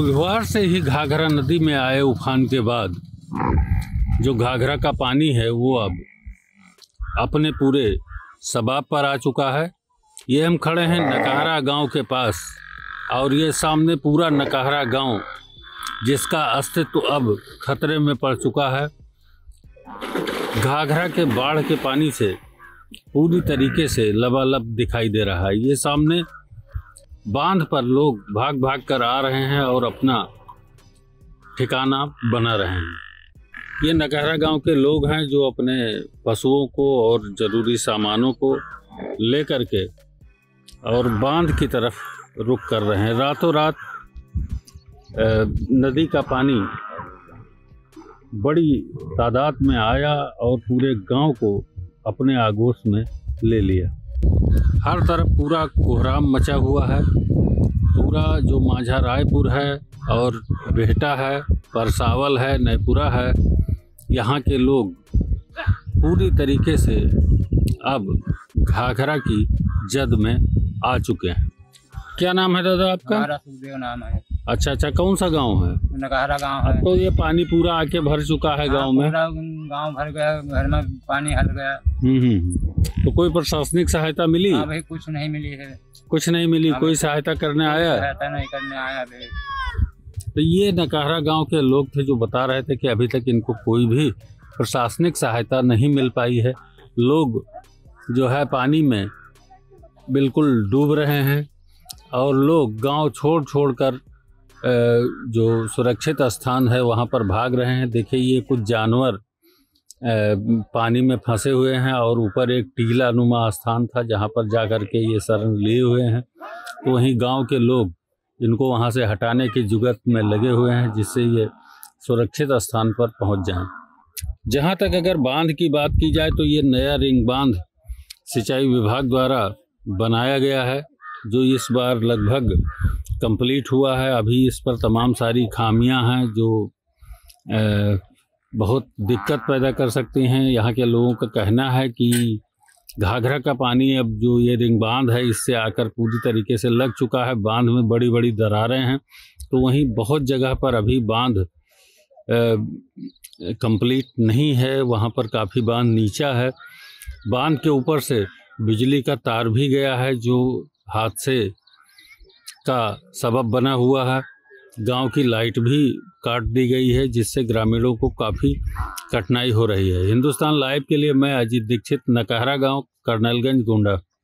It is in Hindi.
रविवार से ही घाघरा नदी में आए उफान के बाद जो घाघरा का पानी है वो अब अपने पूरे शबाब पर आ चुका है। ये हम खड़े हैं नकहरा गांव के पास और ये सामने पूरा नकहरा गांव जिसका अस्तित्व अब खतरे में पड़ चुका है। घाघरा के बाढ़ के पानी से पूरी तरीके से लबालब दिखाई दे रहा है। ये सामने बांध पर लोग भाग भाग कर आ रहे हैं और अपना ठिकाना बना रहे हैं। ये नकहरा गांव के लोग हैं जो अपने पशुओं को और ज़रूरी सामानों को लेकर के और बांध की तरफ रुख कर रहे हैं। रातों रात नदी का पानी बड़ी तादाद में आया और पूरे गांव को अपने आगोश में ले लिया। हर तरफ पूरा कोहराम मचा हुआ है। पूरा जो माझा रायपुर है और बेहटा है, परसावल है, नैपुरा है, यहाँ के लोग पूरी तरीके से अब घाघरा की जद में आ चुके हैं। क्या नाम है दादा आपका? हमारा सुखदेव नाम है। अच्छा, कौन सा गांव है? नकहरा गांव है। तो ये पानी पूरा आके भर चुका है गांव में? पूरा गांव भर गया, घर में पानी हल गया। तो कोई प्रशासनिक सहायता मिली? हाँ भाई, कुछ नहीं मिली है। कुछ नहीं मिली? कोई सहायता करने आया? सहायता नहीं करने आया भाई। तो ये नकहरा गांव के लोग थे जो बता रहे थे कि अभी तक इनको कोई भी प्रशासनिक सहायता नहीं मिल पाई है। लोग जो है पानी में बिल्कुल डूब रहे हैं और लोग गांव छोड़ कर जो सुरक्षित स्थान है वहां पर भाग रहे हैं। देखिए, ये कुछ जानवर पानी में फंसे हुए हैं और ऊपर एक टीला नुमा स्थान था जहां पर जाकर के ये शरण लिए हुए हैं। तो वहीं गांव के लोग इनको वहां से हटाने की जुगत में लगे हुए हैं जिससे ये सुरक्षित स्थान पर पहुंच जाएं। जहां तक अगर बांध की बात की जाए तो ये नया रिंग बांध सिंचाई विभाग द्वारा बनाया गया है जो इस बार लगभग कंप्लीट हुआ है। अभी इस पर तमाम सारी खामियां हैं जो बहुत दिक्कत पैदा कर सकती हैं। यहाँ के लोगों का कहना है कि घाघरा का पानी अब जो ये रिंग बांध है इससे आकर पूरी तरीके से लग चुका है। बांध में बड़ी बड़ी दरारें हैं। तो वहीं बहुत जगह पर अभी बांध कंप्लीट नहीं है, वहाँ पर काफ़ी बांध नीचा है। बांध के ऊपर से बिजली का तार भी गया है जो हादसे का सबब बना हुआ है। गांव की लाइट भी काट दी गई है जिससे ग्रामीणों को काफ़ी कठिनाई हो रही है। हिंदुस्तान लाइव के लिए मैं अजीत दीक्षित, नकहरा गांव, कर्नलगंज, गोंडा।